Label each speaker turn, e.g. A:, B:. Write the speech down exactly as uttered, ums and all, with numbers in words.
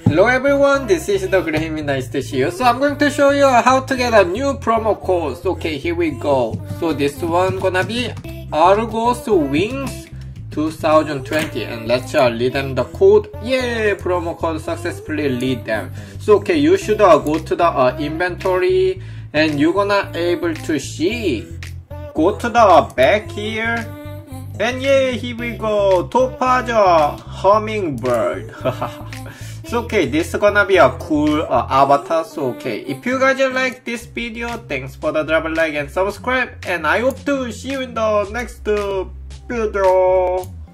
A: Hello everyone, this is the Graham. Nice to see you. So I'm going to show you how to get a new promo code. So, okay, here we go. So this one gonna be Argos Wings twenty twenty, and let's uh, read them the code. Yeah, promo code successfully read them. So okay, you should uh, go to the uh, inventory and you're gonna able to see. Go to the back here. And yeah, here we go. Topaz hummingbird. So okay, this is gonna be a cool uh, avatar. So okay, if you guys like this video, thanks for the drop a like and subscribe, and I hope to see you in the next uh, video.